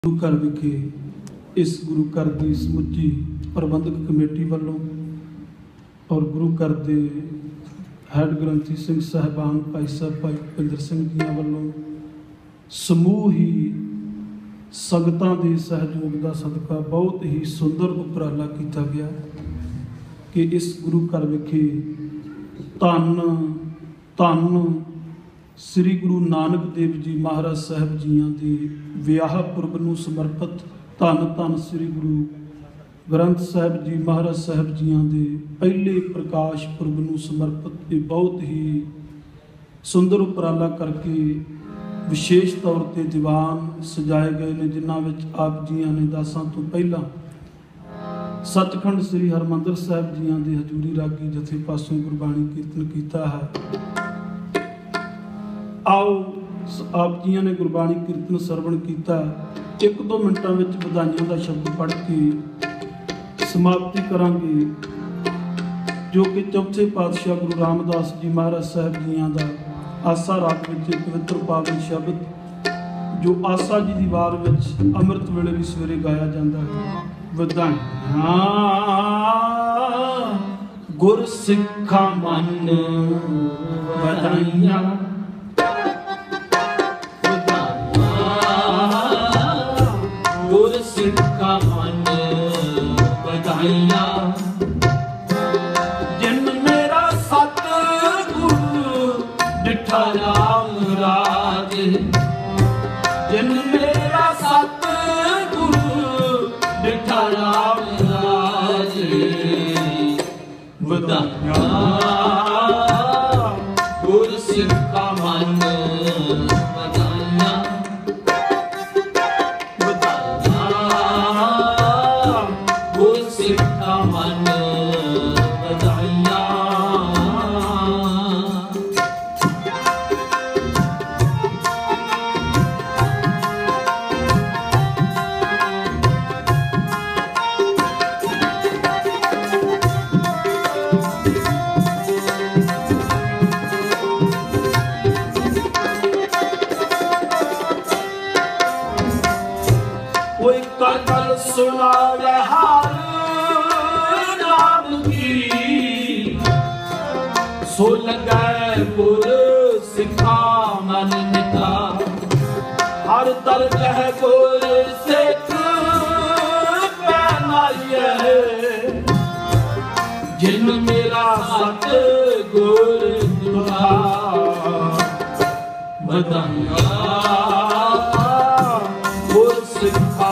गुरु घर विखे इस गुरु घर की समुची प्रबंधक कमेटी वालों और गुरु घर के हैड ग्रंथी सिंह साहबान भाई साहब भाई भुपिंदर सिंह जी वालों समूह ही संगतां के सहयोग का सदका बहुत ही सुंदर उपराला किया गया कि इस गुरु घर विखे धन धन श्री गुरु नानक देव जी महाराज साहब जियां के विआह पुरब नूं समर्पित धन धन श्री गुरु ग्रंथ साहब जी महाराज साहब जियां के पहले प्रकाश पुरब नूं समर्पित एक बहुत ही सुंदर उपराला करके विशेष तौर पर दीवान सजाए गए ने जिन्हां विच आप जियां ने दासां तो पहला सचखंड श्री हरमंदर साहब जियां के हजूरी रागी जथे पासों गुरबाणी कीर्तन किया है। आओ आप जियां ने गुरबाणी कीर्तन सरवण किया एक दो मिनटों में बधाइयों का शब्द पढ़ के समाप्ति करांगे जो कि चौथे पातशाह गुरु रामदास जी महाराज साहब जियां का आसा राग में पवित्र पावन शब्द जो आसा जी की वार में अमृत वेले भी सवेरे गाया जाता है। बधाइयां गुर सिखा मन बधाइयां गुर सिखा मन बधाइयां जिन मेरा सतगुरु डिठा राम राज जिन मेरा सतगुरु डिठा राम राज बधाइयां गुर सिखा मन सुनावे हार नाम की सो लगे पुर सिखा मन मिटा हर तर कह पुर सिख पैनाइए जिन मेरा सत गुर दुहा बधाइयां गुर सिखा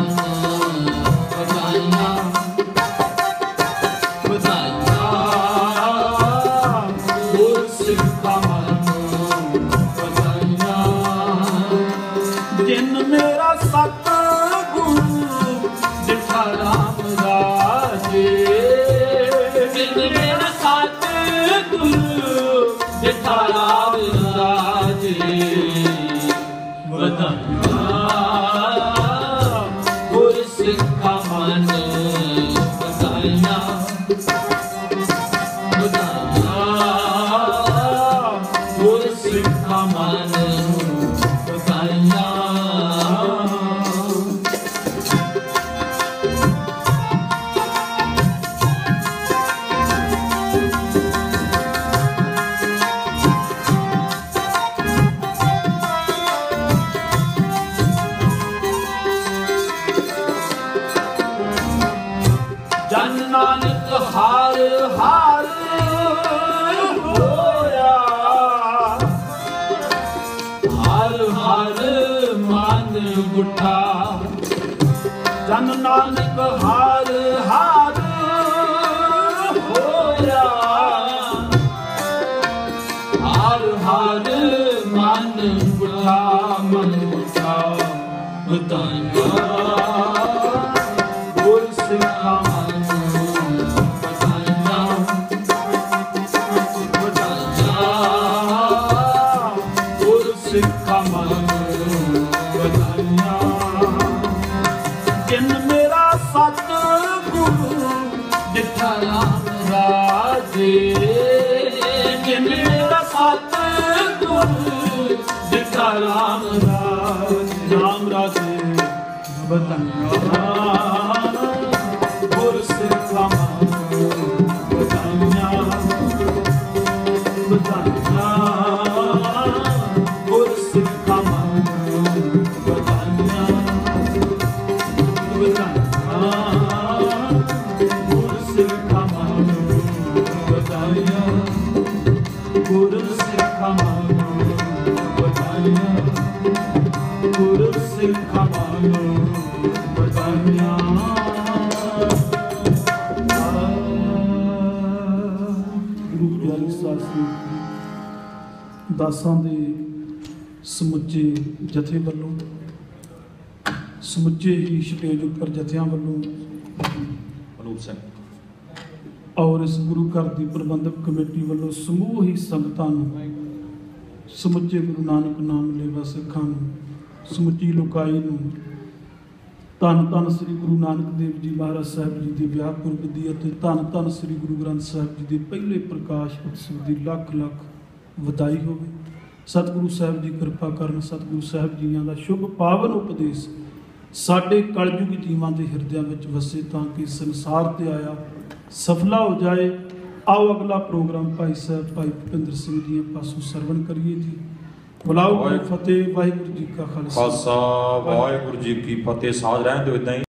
जन नानक हार हार होया हार हार मन बुढ़ा मन बुढ़ा बधाइयां गुर सिखा मन बधाइयां बधाइयां गुर सिखा मन बधाइयां जिन मेरा सतगुरु डिठा राम राज जिन मेरा सतगुरु डिठा राम राज ਵਧਾਈਆਂ ਗੁਰਸਿੱਖਾਂ ਨੂੰ ਵਧਾਈਆਂ ਵਧਾਈਆਂ ਗੁਰਸਿੱਖਾਂ ਨੂੰ ਵਧਾਈਆਂ ਵਧਾਈਆਂ ਗੁਰਸਿੱਖਾਂ ਨੂੰ ਵਧਾਈਆਂ ਗੁਰਸਿੱਖਾਂ ਨੂੰ ਵਧਾਈਆਂ ਗੁਰਸਿੱਖਾਂ ਨੂੰ ਵਧਾਈਆਂ ਗੁਰੂ ਪਿਆਰੀ ਸਾਧ ਸੰਗਤ ਦਾਸਾਂ ਦੇ ਸਮੁੱਚੇ ਜਥੇ ਵੱਲੋਂ ਸਮੁੱਚੇ ਹੀ ਸਟੇਜ ਉੱਪਰ ਜਥਿਆਂ ਵੱਲੋਂ ਅਨੂਪ ਸਿੰਘ ਔਰ ਇਸ ਗੁਰੂ ਘਰ ਦੀ ਪ੍ਰਬੰਧਕ ਕਮੇਟੀ ਵੱਲੋਂ ਸਮੂਹ ਹੀ ਸੰਗਤਾਂ ਨੂੰ ਸਮੁੱਚੇ ਗੁਰੂ ਨਾਨਕ ਨਾਮ ਲੈਵਾ ਸਿੱਖਾਂ ਨੂੰ ਸਮੁੱਚੀ ਲੋਕਾਈ ਨੂੰ ਧੰਨ ਧੰਨ ਸ੍ਰੀ ਗੁਰੂ ਨਾਨਕ ਦੇਵ ਜੀ ਮਹਾਰਾਜ ਸਾਹਿਬ ਜੀ ਦੇ ਵਿਆਹ ਪੁਰਬ ਦੀ ਅਤੇ ਧੰਨ ਧੰਨ ਸ੍ਰੀ ਗੁਰੂ ਗ੍ਰੰਥ ਸਾਹਿਬ ਜੀ ਦੇ ਪਹਿਲੇ ਪ੍ਰਕਾਸ਼ ਉਤਸਵ ਦੀ ਲੱਖ ਲੱਖ ਵਧਾਈ ਹੋਵੇ। ਸਤਿਗੁਰੂ ਸਾਹਿਬ ਜੀ ਕਿਰਪਾ ਕਰਨ। ਸਤਿਗੁਰੂ ਸਾਹਿਬ ਜੀਆਂ ਦਾ ਸ਼ੁਭ ਪਾਵਨ ਉਪਦੇਸ਼ ਸਾਡੇ ਕਲਯੁਗ ਜੀਵਾਂ ਦੇ ਹਿਰਦਿਆਂ ਵਿੱਚ ਵਸੇ ਤਾਂ ਕਿ ਸੰਸਾਰ ਤੇ ਆਇਆ ਸਫਲਾ ਹੋ ਜਾਏ। ਆਓ ਅਗਲਾ ਪ੍ਰੋਗਰਾਮ ਭਾਈ ਸਾਹਿਬ ਭਾਈ ਭੁਪਿੰਦਰ ਸਿੰਘ ਜੀ ਪਾਸੋਂ ਸਰਵਣ ਕਰੀਏ ਜੀ। ਬੁਲਾਓ ਫਤਿਹ। ਵਾਹਿਗੁਰੂ ਜੀ ਕਾ ਖਾਲਸਾ ਵਾਹਿਗੁਰੂ ਜੀ ਕੀ ਫਤਿਹ। ਸਾਜ ਰਹਿਣ ਦਿਓ ਇਦਾਂ ਹੀ।